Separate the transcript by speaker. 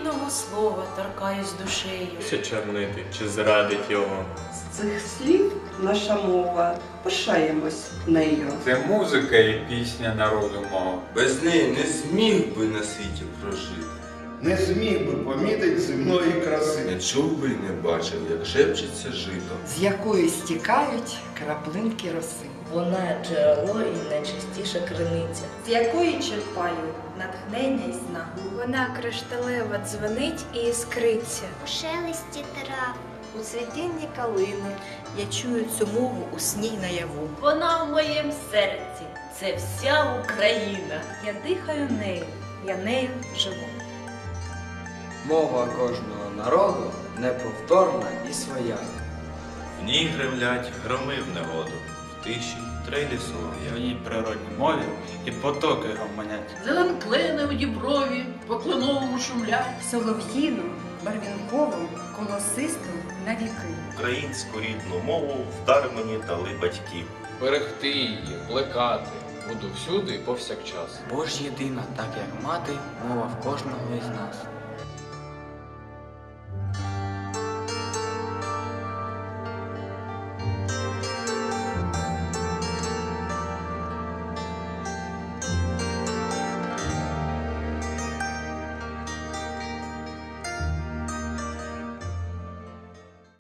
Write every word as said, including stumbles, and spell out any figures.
Speaker 1: кожного слова торкаюсь душею.
Speaker 2: Що чернити, чи зрадить його?
Speaker 3: З цих слів наша мова, пишаємось нею.
Speaker 4: Це музика і пісня народу мого.
Speaker 5: Без неї не зміг би на світі прожити.
Speaker 6: Не зміг би помітить земної краси.
Speaker 5: Не чув би й не бачив, як шепчеться жито.
Speaker 7: З якої стікають краплинки роси.
Speaker 8: Вона джерело і найчистіша криниця,
Speaker 9: з якої черпаю натхнення й снагу.
Speaker 10: Вона кришталева дзвонить і іскриться.
Speaker 11: У шелесті трав,
Speaker 12: у цвітінні калини я чую цю мову у сній наяву.
Speaker 1: Вона в моєму серці, це вся Україна.
Speaker 9: Я дихаю нею, я нею живу.
Speaker 13: Мова кожного народу неповторна і своя.
Speaker 14: В ній гремлять громи в негоду, в тиші трелі солов'я.
Speaker 15: В її природній мові і потоки гомонять.
Speaker 16: Зеленклини у діброві по кленовому шумлять.
Speaker 7: Солов'їну, барвінкову, колосисту на віки.
Speaker 14: Українську рідну мову в дар мені дали батьки.
Speaker 17: Берегти її, плекати буду всюди і повсякчас.
Speaker 13: Бо ж єдина, так як мати, мова в кожного із нас.